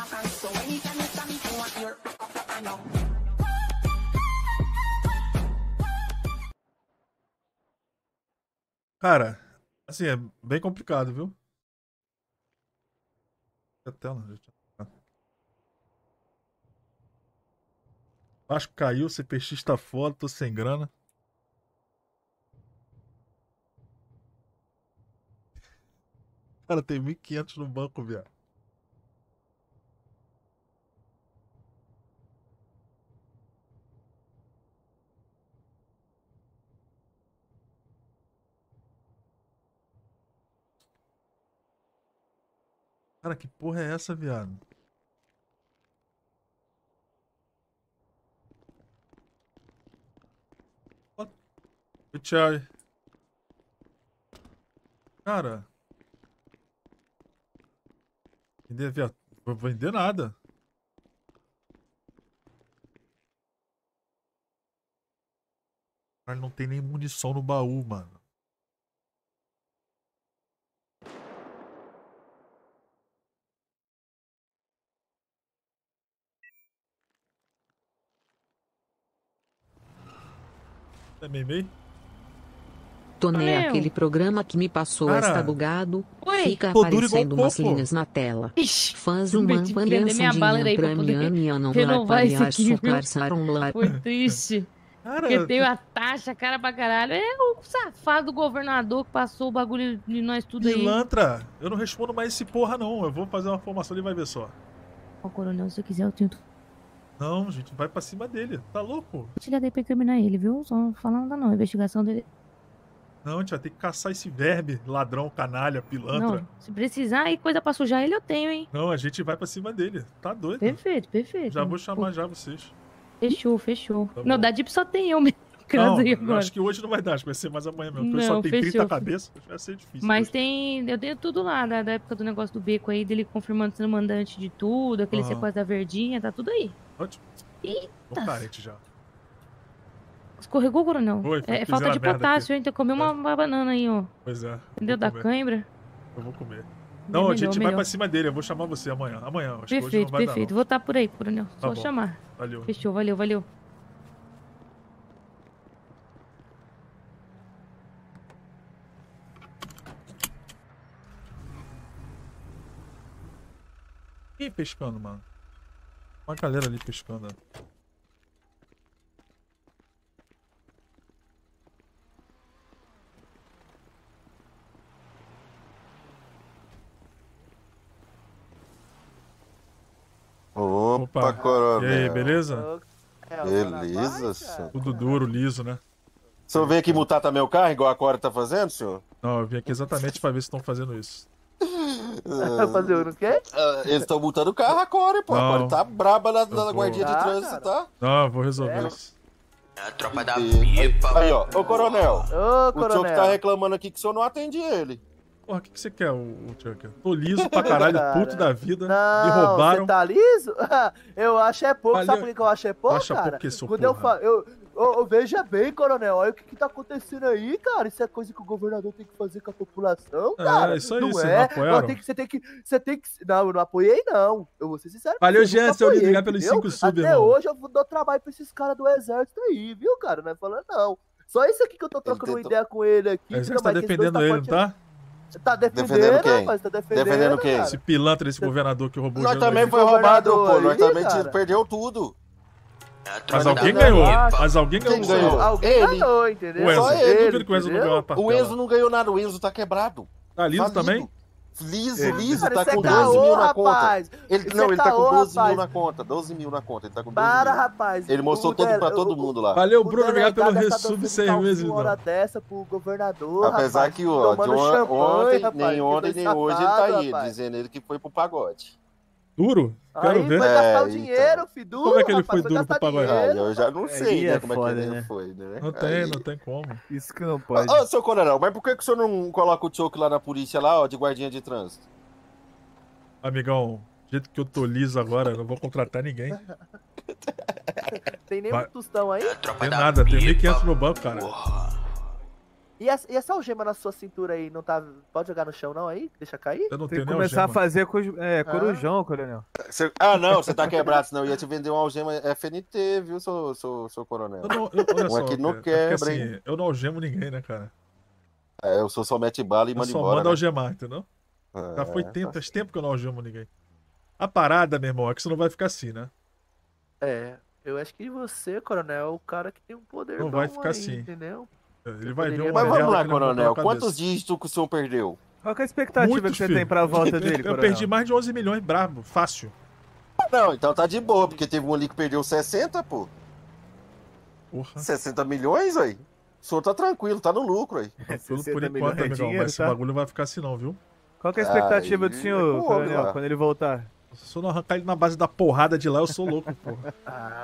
Cara, assim, é bem complicado, viu? A tela, gente. Vasco caiu, CPX tá fora, tô sem grana. Cara, tem 1.500 no banco, viado. Cara, que porra é essa, viado? What? Tchau. Cara, vender, viado. Vou vender nada. Cara, não tem nem munição no baú, mano. É meme? Toné, aquele programa que me passou Cara, está bugado. Oi. Fica Tô duro igual aparecendo um umas coco. linhas na tela. Ixi, Fãs tive uma que prender minha bala aí pra poder renovar isso aqui, viu? Foi triste. Cara, Porque tem a taxa, cara pra caralho. É o safado do governador que passou o bagulho de nós tudo aí. pilantra, eu não respondo mais esse porra, não. Eu vou fazer uma formação e vai ver só. Ó, coronel, se você quiser, eu tento. Não, gente, vai pra cima dele. Tá louco? Te dei pra incriminar ele, viu? Só falando não, a investigação dele. Não, a gente vai ter que caçar esse verme, ladrão, canalha, pilantra. Não, se precisar e coisa pra sujar ele, eu tenho, hein? Não, a gente vai pra cima dele. Tá doido? Perfeito, perfeito. Já vou chamar já vocês. Fechou, fechou. Tá Não, bom. da DIP só tem eu mesmo. Não, Aí eu agora. acho que hoje não vai dar, acho que vai ser mais amanhã mesmo. Porque hoje Não, só tem 30 fechou. cabeças, vai ser difícil. Mas hoje. tem. Eu tenho tudo lá, da época do negócio do beco aí, dele confirmando sendo mandante de tudo, aquele Aham. sequestro da verdinha, tá tudo aí. Ótimo. Tô Eita! carente já. Escorregou, coronel? Foi, É fiz falta uma de merda potássio, hein? Tem que comer uma banana aí, ó. Pois é. Entendeu? Vou Da comer. cãibra. Eu vou comer. Não, a gente vai pra cima dele. Eu vou chamar você amanhã. Amanhã, acho que hoje não Perfeito, vai perfeito. dar, Vou estar por aí, coronel. Tá Só bom. chamar. não. Valeu. Fechou, valeu, valeu. Quem pescando, mano? Uma galera ali pescando. Opa, coronel. E aí, beleza? Beleza, senhor. Tudo duro, liso, né? O senhor veio aqui multar também o carro, igual a Cora tá fazendo, senhor? Não, eu vim aqui exatamente pra ver se estão fazendo isso. Fazer o quê? Eles estão multando o carro agora, pô. Não. Agora tá braba na vou. guardinha de Ah, trânsito, tá? Não, eu vou resolver isso. A tropa da E- pipa. Aí, ó. Ô, coronel. Ô, O senhor que tá coronel. reclamando aqui que o senhor não atende ele. Porra, o que você quer, o Chuck? Tô liso pra caralho, puto da vida. Me Não, roubaram. você tá liso? Eu acho é pouco. Valeu. Sabe por que eu acho é pouco, Acha cara? pouco que sou Quando eu porra. falo... Veja bem, coronel, olha o que tá acontecendo aí, cara. Isso é coisa que o governador tem que fazer com a população, cara. isso aí, não vocês é. não apoiaram? Você tem que... Não, eu não apoiei, não. Eu vou ser sincero. com Valeu, você, eu Jean, nunca se eu apoiei, desligar pelos entendeu? 5 sub, Até irmão. hoje eu dou trabalho pra esses caras do exército aí, viu, cara? Não é falando, não. Só isso aqui que eu tô trocando uma tentou- ideia com ele aqui. O exército tá mas que esse dois defendendo ele, não forte- tá? Tá defendendo, Defendendo quem? rapaz, tá defendendo. Defendendo quem? cara. Esse pilantra desse governador que roubou o Nós dinheiro também da foi gente. roubado, pô. Governador Nós aí, também cara. perdeu tudo. Mas tropa alguém da ganhou. pipa. Mas alguém ganhou. Quem ganhou? Alguém Ele. ganhou, entendeu? O Enzo. Só Eu ele, duvido que o Enzo não ganhou a partida. O Enzo não ganhou nada, o Enzo tá quebrado. Tá liso Falido. também? Liso, Cara, liso, isso tá é com caô, 12 mil na rapaz. conta. Ele, Isso não, é ele tá caô, com 12 mil rapaz. na conta. 12 mil na conta. Ele tá com 12 Para, mil. rapaz. Ele mostrou O todo, pra dele- todo mundo lá. Valeu, o Bruno. Obrigado pelo delegado tá resub dando 6 calma meses, uma hora então. dessa pro governador, Apesar rapaz, que ó, de tomando champanhe, ontem, rapaz, nem que ontem, dois nem hoje ele tá safados, aí, rapaz. dizendo ele que foi pro pagode. Duro? Quero Aí ver. vai gastar o então. dinheiro, filho. Duro, Como é que ele rapaz, foi duro pro gastar pagode? Aí dinheiro. eu já não sei, Aí né, é como foda, é que ele né? foi, né? Não tem, Aí- não tem como. Isso que não pode. Ô, seu coronel, mas por que que o senhor não coloca o Choco lá na polícia lá, ó, de guardinha de trânsito? Amigão, do jeito que eu tô liso agora, eu não vou contratar ninguém. Tem nem Vai. um tostão aí? A tropa Tem da nada, tem pipa. 1.500 no banco, cara. Porra. E essa algema na sua cintura aí, não tá... Pode jogar no chão não aí? Deixa cair? Eu não Tem tenho que nem começar a algema. fazer corujão, coronel. Ah, não, você tá quebrado, senão eu ia te vender uma algema FNT, viu, seu coronel? Olha Um só, aqui não cara, é porque, quebra, hein? assim, eu não algemo ninguém, né, cara? Eu sou só mete bala e Eu manda só embora, mando né? algemar, entendeu? Já foi tá faz tempo que eu não algemo ninguém. A parada, meu irmão, é que você não vai ficar assim, né? Eu acho que você, coronel, é o cara que tem um poder Não vai bom ficar aí, assim. entendeu? Ele vai ver poderia- uma Mas vamos merda lá, que ele vai botar coronel. na cabeça. Quantos dígitos que o senhor perdeu? Qual que é a expectativa Muitos, que você filho. tem pra volta dele, Eu coronel? perdi mais de 11 milhões, brabo, fácil. Não, então tá de boa, porque teve um ali que perdeu 60, pô. Porra. 60 milhões, aí. O senhor tá tranquilo, tá no lucro aí. Tranquilo 60 por milhões enquanto, é amigão. dinheiro, Mas esse tá? bagulho não vai ficar assim não, viu? Qual que é a expectativa do Aí, senhor, come coronel, lá. quando ele voltar? Se eu não arrancar ele na base da porrada de lá, eu sou louco, porra.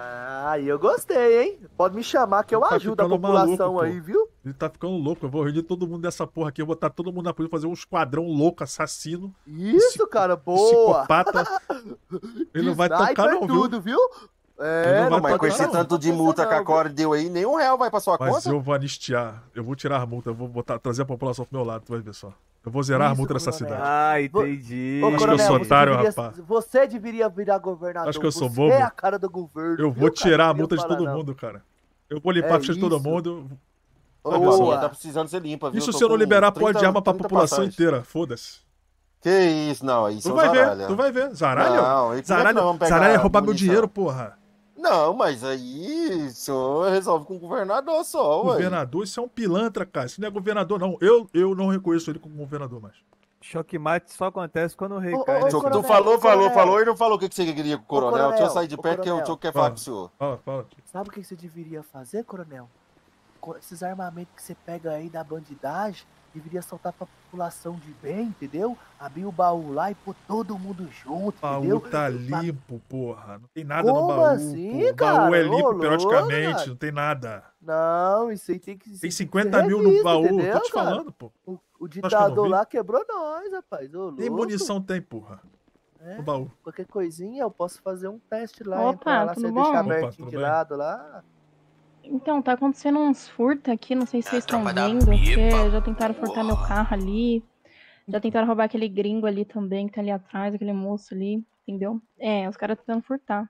Aí eu gostei, hein? Pode me chamar que eu Tá ajudo a ficando população maluco, pô. aí, viu? Ele tá ficando louco. Eu vou reunir todo mundo dessa porra aqui. Eu vou botar todo mundo na polícia, fazer um esquadrão louco, assassino, Isso, cara, boa! psicopata. Ele não vai Sniper tocar não, viu? tudo, viu? Ele não vai Não, mas com tocar, esse não. tanto de multa que a Core deu aí, nem R$1 vai pra sua Mas conta. eu vou anistiar. Eu vou tirar a multa. Eu vou trazer a população pro meu lado. Tu vai ver só. Eu vou zerar a Isso, multa dessa coronel. cidade. Ah, entendi. Ô, Acho que eu coronel, sou você otário, deveria- rapaz. Você deveria virar governador. Acho que eu sou Você bobo. é a cara do governo. Eu viu, vou cara? tirar a Não multa de fala todo não. mundo, cara. Eu vou limpar a ficha de todo isso. mundo. Ô, Boa. mocinha, tá precisando ser limpa, viu? Isso Tô se eu não com liberar pó de 30 arma pra 30 população passagens. inteira. Foda-se. Que isso, não, aí Tu são vai ver, zaralha. tu vai ver. Zaralho? Não, e como é que Zaralho, nós vamos pegar Zaralho é roubar meu munição? dinheiro, porra. Não, mas aí o senhor resolve com o governador só, ué. Governador, isso é um pilantra, cara. Isso não é governador, não. Eu não reconheço ele como governador mais. Choque mate só acontece quando o rei Ô, cai. ô, né, Tu coronel, coronel? falou e não falou o que você queria com o coronel. coronel, Deixa eu sair de ô, perto que o coronel. senhor quer Fala. falar pro senhor. Fala. Sabe o que você deveria fazer, coronel? Com esses armamentos que você pega aí da bandidagem, deveria soltar pra população de bem, entendeu? Abrir o baú lá e pôr todo mundo junto, O baú entendeu? tá limpo, porra. Não tem nada no Como baú. assim, pô. O baú cara? é limpo Ô, louco, periodicamente, cara. não tem nada. Não, isso aí tem que Tem ser 50 mil no revisto, baú, entendeu, tô te cara? falando, pô. O que eu não ditador vi? lá quebrou nós, rapaz. Ô, Nem louco. munição tem, porra. É, No baú. qualquer coisinha eu posso fazer um teste lá, Opa, entrar lá, tudo você bom? deixar Opa, abertinho tudo de bem? lado lá. Então, tá acontecendo uns furtos aqui, não sei se vocês estão tropa da vendo, porque pipa. já tentaram furtar meu carro ali, já tentaram roubar aquele gringo ali também, que tá ali atrás, aquele moço ali, entendeu? É, os caras tentando furtar.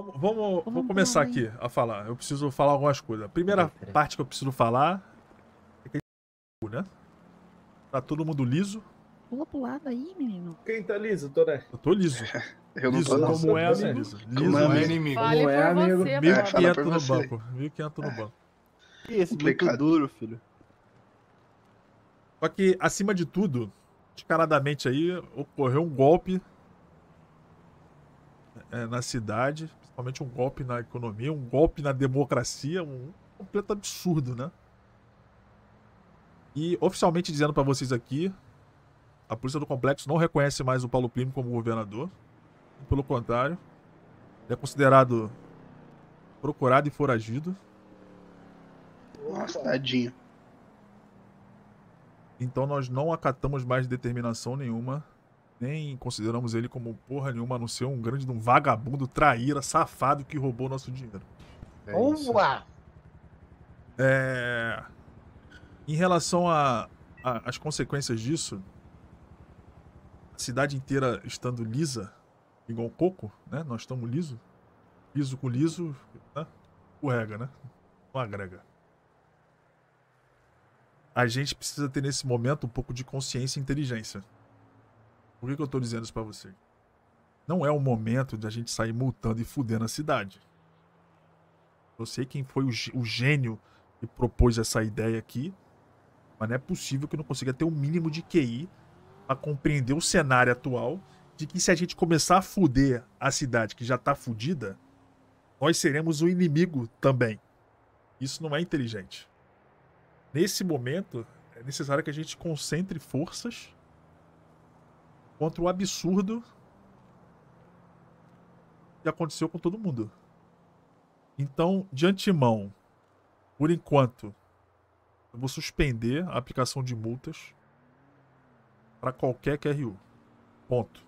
Vou começar aqui a falar. Eu preciso falar algumas coisas. A primeira parte que eu preciso falar é que né? Tá todo mundo liso. Pula pro lado aí, menino. Quem tá liso, Toré? Eu tô liso. Eu não Liso, tô, não. como é, Você- liso. Como Liso, é, liso. inimigo? Fale Como é, por amigo? você, É, mano. fala 1.500 por no você. banco. 1.500 no banco. Isso, muito Complicado. duro, filho. Só que, acima de tudo, descaradamente aí, ocorreu um golpe na cidade, principalmente um golpe na economia, um golpe na democracia, um completo absurdo, né? E, oficialmente dizendo pra vocês aqui, a polícia do complexo não reconhece mais o Paulo Primo como governador. Pelo contrário, ele é considerado procurado e foragido. Nossa, tadinho. Então nós não acatamos mais determinação nenhuma, nem consideramos ele como porra nenhuma, a não ser um grande um vagabundo, traíra, safado que roubou nosso dinheiro. Boa! Em relação às consequências disso, a cidade inteira estando lisa, igual um coco, né? Nós estamos liso. Liso com liso, né? Escorrega, né? Não agrega. A gente precisa ter nesse momento um pouco de consciência e inteligência. Por que eu tô dizendo isso pra você? Não é o momento de a gente sair multando e fudendo a cidade. Eu sei quem foi o gênio que propôs essa ideia aqui, mas não é possível que eu não consiga ter um mínimo de QI pra compreender o cenário atual de que se a gente começar a fuder a cidade que já tá fudida, nós seremos o inimigo também. Isso não é inteligente. Nesse momento, é necessário que a gente concentre forças contra o absurdo que aconteceu com todo mundo. Então, de antemão, por enquanto, eu vou suspender a aplicação de multas para qualquer QRU. Ponto.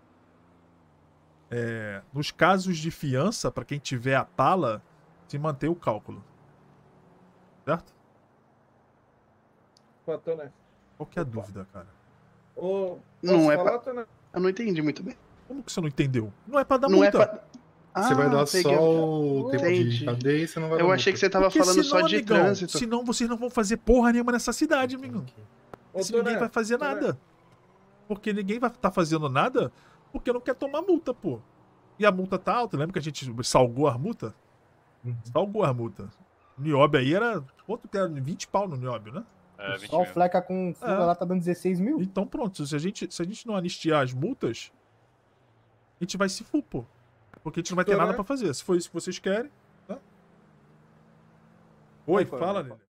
Nos casos de fiança, para quem tiver a pala, se mantém o cálculo. Certo? Opa, Toné. Qual que é a dúvida, cara? Ô, Não posso é falar, pra... Toné? Eu não entendi muito bem. Como que você não entendeu? Não é pra dar Não é multa. pra... Você vai dar peguei. só o tempo de Entendi. cadeia e você não vai dar Eu achei que multa. você tava Porque falando senão, só de amigão, trânsito. senão vocês não vão fazer porra nenhuma nessa cidade, amigo. Ô, Se ninguém Toné, vai fazer Toné. nada. Porque ninguém vai estar fazendo nada porque não quer tomar multa, pô. E a multa tá alta. Lembra que a gente salgou a multa? Salgou a multa. O Nióbio aí era... Quanto que era? 20 pau no Nióbio, né? É, 20 Só o mil. fleca com fuga lá tá dando 16 mil. Então pronto, se a gente não anistiar as multas, a gente vai se fuder, pô. Porque a gente não vai ter Toné. nada pra fazer. Se for isso que vocês querem, tá? Oi, Opa, fala, opa. Lili.